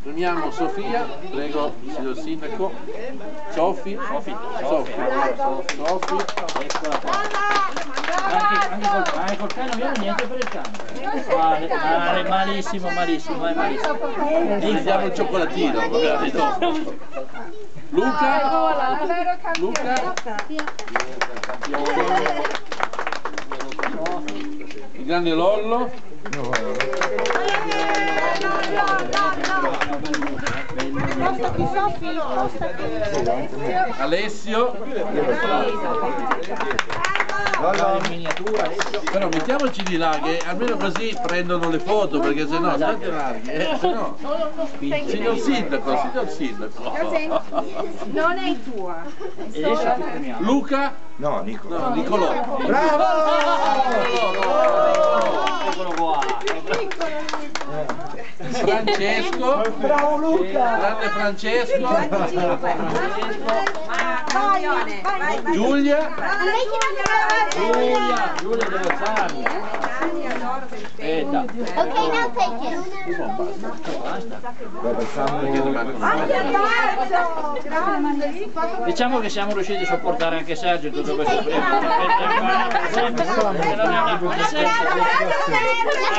Premiamo Sofia, prego, signor Sindaco. Sofi. Eccola qua. Anche col cane non viene niente per il cane. Malissimo. Vediamo il cioccolatino, magari dopo. Luca. Il grande Lollo. Alessio. In miniatura, Però mettiamoci di là che almeno così prendono le foto, perché sennò state larghi, sennò. Signor Sindaco. Non è tua. E adesso ti premiamo. Luca? No, Nicolò. No, Nicolò. Bravo! Eccolo qua. Francesco. Bravo Luca! Grande Francesco. Vai. Giulia. Giulia devo farlo. Aspetta. Ok, now take it. Diciamo che siamo riusciti a sopportare anche Sergio in tutto questo tempo.